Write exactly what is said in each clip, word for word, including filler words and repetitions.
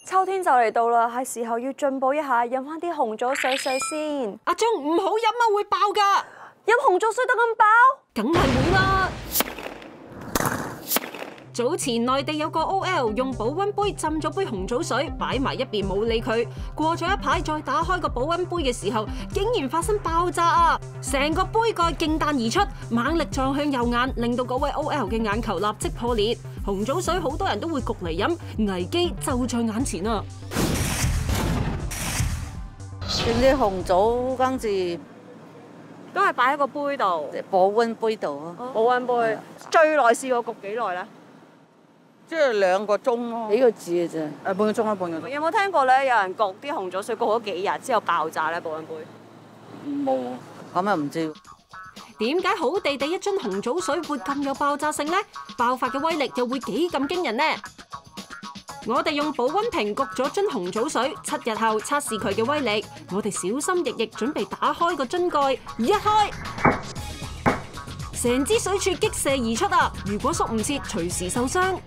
秋天就嚟到啦，係時候要進步一下，飲翻啲紅棗水水先。 阿鐘唔好飲啊，會爆㗎！ 飲紅棗水得咁爆？ 梗係會啦！早前內地有個 O L 用保溫杯浸咗杯紅棗水，擺埋一邊冇理佢。過咗一排再打開個保溫杯嘅時候，竟然發生爆炸啊！成個杯蓋勁彈而出，猛力撞向右眼，令到嗰位 O L 嘅眼球立即破裂。紅棗水好多人都會焗嚟飲，危機就在眼前啊！ 啲紅棗跟住都係擺喺個杯度， 保溫杯度啊， 保溫杯。最耐試過焗幾耐咧？ 即係兩個鐘咯，幾個字嘅啫。誒，半個鐘啦，半個鐘。 有冇聽過咧？有人焗啲紅棗水焗咗幾日之後爆炸咧？保溫杯冇，咁又唔知。 點解好地地一樽紅棗水會咁有爆炸性呢？爆發嘅威力又會幾咁驚人呢？我哋用保溫瓶焗咗樽紅棗水，七日後測試佢嘅威力。我哋小心翼翼準備打開個樽蓋，一開，成支水柱激射而出啊！如果縮唔切，隨時受傷。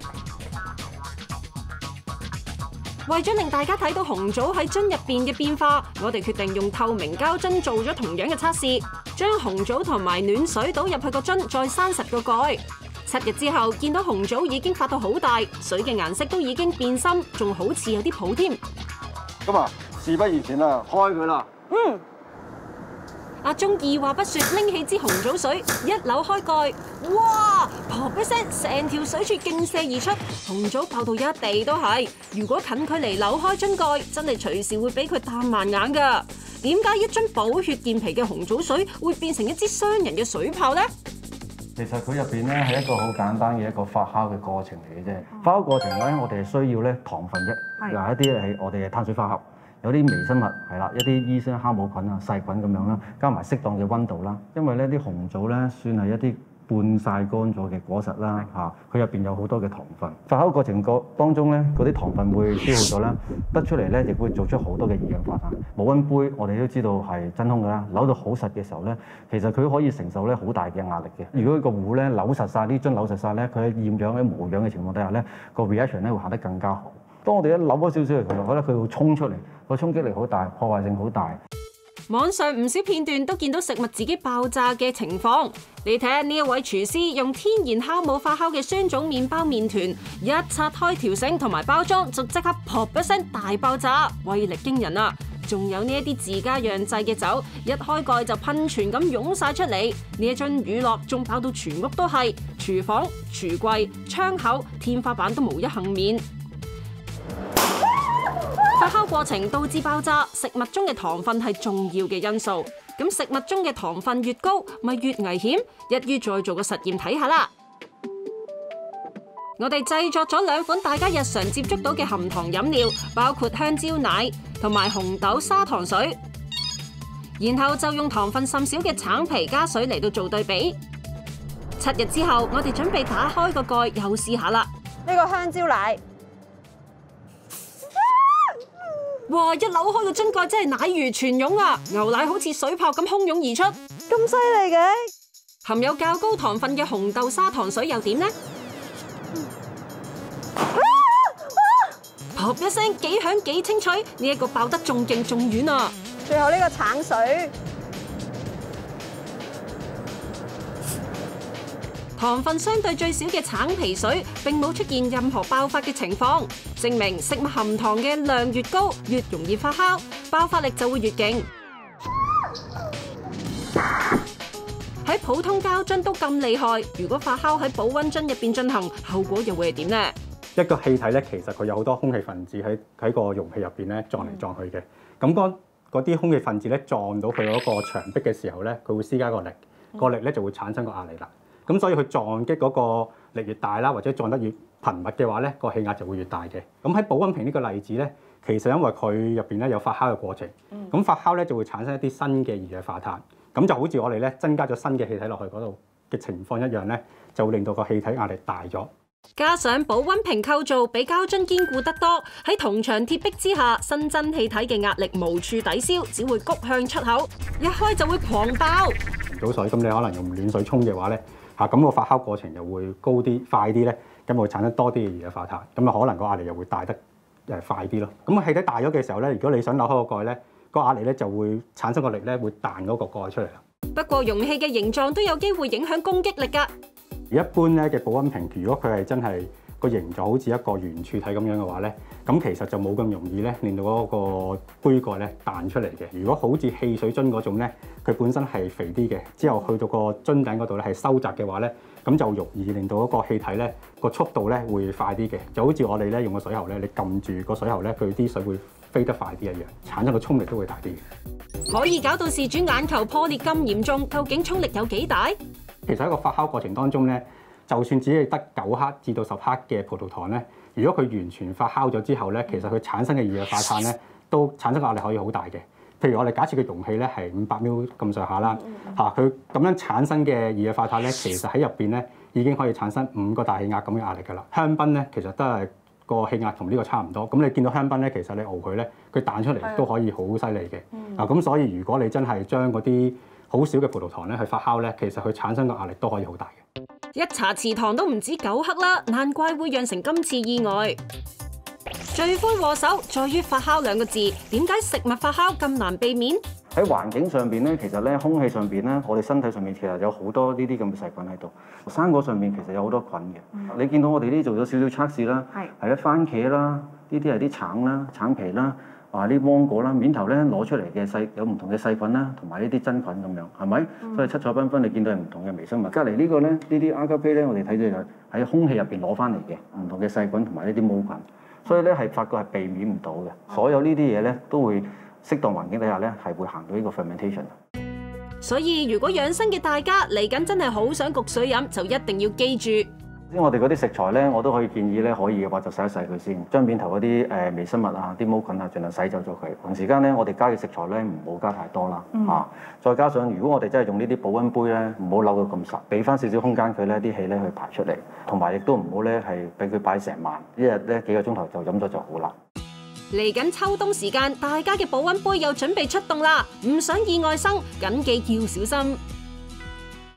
為咗令大家睇到紅棗喺樽入邊嘅變化，我哋決定用透明膠樽做咗同樣嘅測試，將紅棗同埋暖水倒入去個樽，再閂實個蓋。七日之後，見到紅棗已經發到好大，水嘅顏色都已經變深，仲好似有啲泡添。 咁啊，事不宜遲啦，開佢啦！ 嗯。 阿鐘二話不說，拎起支紅棗水，一扭開蓋，哇！噗一聲，成條水柱勁射而出，紅棗爆到一地都係。如果近距離扭開樽蓋，真係隨時會俾佢彈盲眼㗎。點解一樽補血健脾嘅紅棗水會變成一支傷人嘅水炮呢？ 其實佢入邊咧係一個好簡單嘅一個發酵嘅過程嚟嘅啫。發酵過程咧，我哋係需要咧糖分啫，嗱一啲係我哋嘅碳水化合。有啲微生物係啦，一啲衣酸酵母菌啊、細菌咁樣啦，加埋適當嘅溫度啦。因為咧啲紅棗咧算係一啲半曬乾咗嘅果實啦，嚇佢入邊有好多嘅糖分。發酵過程個當中咧，嗰啲糖分會消耗咗啦，得出嚟咧亦會做出好多嘅二氧化碳。保溫杯我哋都知道係真空㗎啦，扭到好實嘅時候咧，其實佢可以承受咧好大嘅壓力嘅。如果個壺咧扭實晒，呢樽扭實晒咧，佢喺厭氧喺無氧嘅情況底下咧，個 reaction 咧會行得更加好。當我哋一扭咗少少嘅時候，我覺得佢會衝出嚟，個衝擊力好大，破壞性好大。 網上唔少片段都見到食物自己爆炸嘅情況。你睇下呢一位廚師用天然酵母發酵嘅酸種麵包麵團，一拆開條繩同埋包裝，就即刻噗一聲大爆炸，威力驚人啊！仲有呢一啲自家釀製嘅酒，一開蓋就噴泉咁湧晒出嚟。呢一樽乳酪仲爆到全屋都係，廚房、櫥櫃、窗口、天花板都無一幸免。發酵過程導致爆炸，食物中嘅糖分係重要嘅因素。咁食物中嘅糖分越高，咪越危險。一於再做個實驗睇下啦。我哋製作咗兩款大家日常接觸到嘅含糖飲料，包括香蕉奶同埋紅豆砂糖水。然後就用糖分甚少嘅橙皮加水嚟到做對比。七日之後，我哋準備打開個蓋，又試下啦。 呢個香蕉奶。 哇！一扭開個樽蓋，真係奶如泉湧啊！牛奶好似水泡咁洶湧而出， 咁犀利嘅！ 含有較高糖分嘅紅豆砂糖水又點呢？噗一聲，幾響幾清脆，呢一個爆得仲勁仲遠啊！ 最後呢個橙水， 糖分相對最少嘅橙皮水並冇出現任何爆發嘅情況，證明食物含糖嘅量越高，越容易發酵，爆發力就會越勁。喺普通膠樽都咁厲害，如果發酵喺保溫樽入邊進行，後果又會係點呢？ 一個氣體咧，其實佢有好多空氣分子喺喺個容器入邊咧撞嚟撞去嘅。咁嗰嗰啲空氣分子咧撞到佢嗰個牆壁嘅時候咧，佢會施加個力，個力咧就會產生個壓力啦。咁所以佢撞擊嗰個力越大啦，或者撞得越頻密嘅話咧，個氣壓就會越大嘅。咁喺保溫瓶呢個例子咧，其實因為佢入邊咧有發酵嘅過程，咁、嗯、發酵咧就會產生一啲新嘅二氧化碳，咁就好似我哋咧增加咗新嘅氣體落去嗰度嘅情況一樣咧，就會令到個氣體壓力大咗。 加上保溫瓶構造比膠樽堅固得多，喺銅牆鐵壁之下，新增氣體嘅壓力無處抵消，只會谷向出口，一開就會狂爆。 早水咁你可能用暖水沖嘅話咧，嚇咁個發酵過程又會高啲、快啲咧，咁會產生多啲嘅二氧化碳，咁啊可能個壓力又會大得誒快啲咯。咁個氣體大咗嘅時候咧，如果你想扭開個蓋咧，個壓力咧就會產生個力咧會彈嗰個蓋出嚟啦。 不過容器嘅形狀都有機會影響攻擊力㗎。 而一般咧嘅保溫瓶，如果佢係真係個形狀好似一個圓柱體咁樣嘅話咧，咁其實就冇咁容易咧令到嗰個杯蓋咧彈出嚟嘅。如果好似汽水樽嗰種咧，佢本身係肥啲嘅，之後去到個樽頂嗰度咧係收窄嘅話咧，咁就容易令到嗰個氣體咧個速度咧會快啲嘅。就好似我哋咧用個水喉咧，你撳住個水喉咧，佢啲水會飛得快啲一樣，產生個衝力都會大啲嘅。 可以搞到事主眼球破裂咁嚴重，究竟衝力有幾大？ 其實喺個發酵過程當中咧，就算只係得九克至到十克嘅葡萄糖咧，如果佢完全發酵咗之後咧，其實佢產生嘅二氧化碳咧，都產生嘅壓力可以好大嘅。譬如我哋假設嘅容器咧係五百 ml 咁上下啦，嚇佢咁樣產生嘅二氧化碳咧，其實喺入邊咧已經可以產生五個大氣壓咁嘅壓力㗎啦。香檳咧其實都係個氣壓同呢個差唔多。咁你見到香檳咧，其實你熬佢咧，佢彈出嚟都可以好犀利嘅。嗱咁、嗯、所以如果你真係將嗰啲好少嘅葡萄糖咧去發酵咧，其實佢產生嘅壓力都可以好大嘅。 一茶匙糖都唔止九克啦，難怪會釀成今次意外。罪魁禍首在於發酵兩個字，點解食物發酵咁難避免？ 喺環境上邊咧，其實咧空氣上邊咧，我哋身體上面其實有好多呢啲咁嘅細菌喺度。生果上面其實有好多菌嘅。嗯、你見到我哋呢做咗少少測試啦，係係咧番茄啦，呢啲係啲橙啦、橙皮啦。啊！啲芒果啦，面頭咧攞出嚟嘅細有唔同嘅細菌啦，同埋呢啲真菌咁樣，係咪？嗯、所以七彩繽紛，你見到係唔同嘅微生物。隔離呢個咧，呢啲阿加菲咧，我哋睇到就喺空氣入邊攞翻嚟嘅唔同嘅細菌同埋呢啲毛菌，所以咧係發覺係避免唔到嘅。所有呢啲嘢咧都會適當環境底下咧係會行到呢個 fermentation。 所以如果養生嘅大家嚟緊真係好想焗水飲，就一定要記住。 我哋嗰啲食材咧，我都可以建議咧，可以嘅話就洗一洗佢先，將面頭嗰啲誒微生物啊、啲毛菌啊，盡量洗走咗佢。同時間咧，我哋加嘅食材咧，唔好加太多啦嚇、嗯啊。再加上，如果我哋真係用呢啲保溫杯咧，唔好扭到咁實，俾翻少少空間佢咧，啲氣咧去排出嚟。同埋亦都唔好咧係俾佢擺成晚，一日咧幾個鐘頭就飲咗就好啦。 嚟緊秋冬時間，大家嘅保溫杯又準備出動啦，唔想意外生，緊記要小心。